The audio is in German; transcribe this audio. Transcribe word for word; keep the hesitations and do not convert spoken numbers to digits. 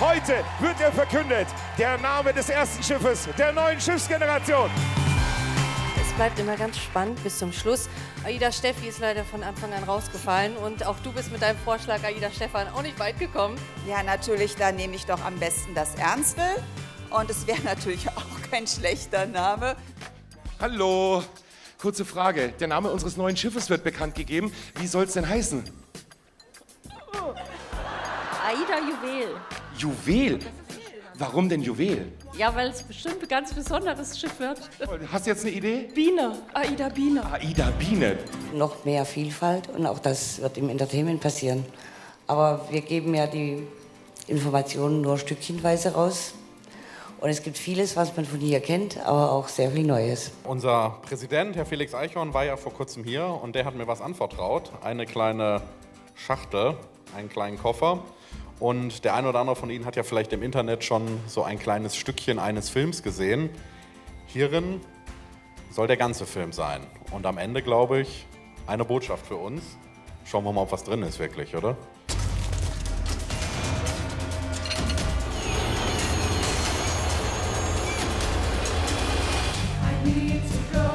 Heute wird er verkündet. Der Name des ersten Schiffes, der neuen Schiffsgeneration. Es bleibt immer ganz spannend bis zum Schluss. Aida Steffi ist leider von Anfang an rausgefallen. Und auch du bist mit deinem Vorschlag, Aida Stefan, auch nicht weit gekommen. Ja, natürlich, da nehme ich doch am besten das Ernste. Und es wäre natürlich auch kein schlechter Name. Hallo, kurze Frage. Der Name unseres neuen Schiffes wird bekannt gegeben. Wie soll es denn heißen? Aida Juwel. Juwel? Warum denn Juwel? Ja, weil es bestimmt ein ganz besonderes Schiff wird. Hast du jetzt eine Idee? Biene, Aida Biene. Aida Biene. Noch mehr Vielfalt und auch das wird im Entertainment passieren. Aber wir geben ja die Informationen nur stückchenweise raus. Und es gibt vieles, was man von hier kennt, aber auch sehr viel Neues. Unser Präsident, Herr Felix Eichhorn, war ja vor kurzem hier und der hat mir was anvertraut. Eine kleine Schachtel, einen kleinen Koffer. Und der eine oder andere von Ihnen hat ja vielleicht im Internet schon so ein kleines Stückchen eines Films gesehen. Hierin soll der ganze Film sein. Und am Ende, glaube ich, eine Botschaft für uns. Schauen wir mal, ob was drin ist wirklich, oder? I need to go.